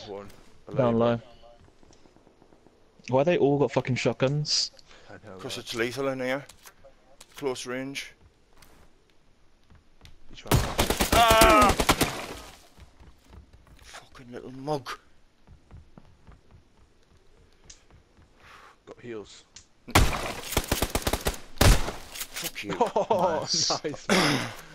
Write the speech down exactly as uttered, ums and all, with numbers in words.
There's one. Below Down you, low. bro. Why they all got fucking shotguns? I know, Because right. it's lethal in here. Close range. He's trying to... Ah! Fucking little mug. Got heals. Fuck you. Oh, Nice. nice. Man.